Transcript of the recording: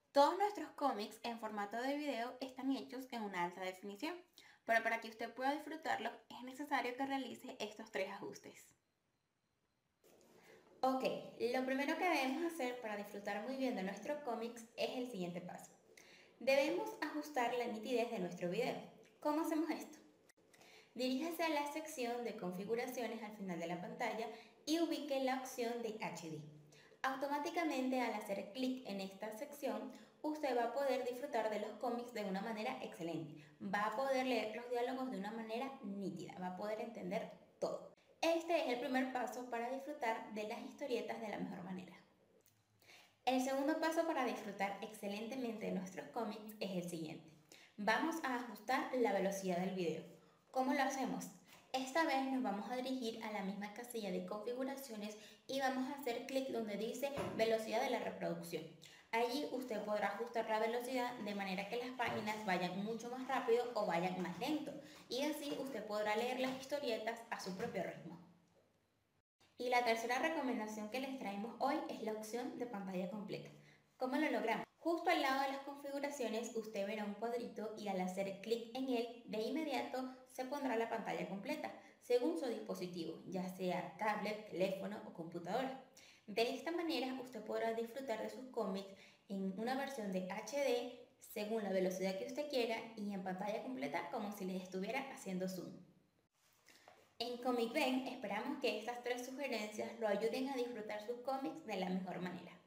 Todos nuestros cómics en formato de video están hechos en una alta definición, pero para que usted pueda disfrutarlos es necesario que realice estos tres ajustes. Ok, lo primero que debemos hacer para disfrutar muy bien de nuestros cómics es el siguiente paso. Debemos ajustar la nitidez de nuestro video. ¿Cómo hacemos esto? Diríjase a la sección de configuraciones al final de la pantalla y ubique la opción de HD. Automáticamente al hacer clic en esta sección, usted va a poder disfrutar de los cómics de una manera excelente. Va a poder leer los diálogos de una manera nítida, va a poder entender todo. Este es el primer paso para disfrutar de las historietas de la mejor manera. El segundo paso para disfrutar excelentemente de nuestros cómics es el siguiente. Vamos a ajustar la velocidad del video. ¿Cómo lo hacemos? Esta vez nos vamos a dirigir a la misma casilla de configuraciones y vamos a hacer clic donde dice velocidad de la reproducción. Allí usted podrá ajustar la velocidad de manera que las páginas vayan mucho más rápido o vayan más lento, y así usted podrá leer las historietas a su propio ritmo. Y la tercera recomendación que les traemos hoy es la opción de pantalla completa. ¿Cómo lo logramos? Justo al lado de las configuraciones usted verá un cuadrito y al hacer clic en él, de inmediato se pondrá la pantalla completa, según su dispositivo, ya sea tablet, teléfono o computadora. De esta manera usted podrá disfrutar de sus cómics en una versión de HD, según la velocidad que usted quiera, y en pantalla completa como si les estuviera haciendo zoom. En Comic Ben esperamos que estas tres sugerencias lo ayuden a disfrutar sus cómics de la mejor manera.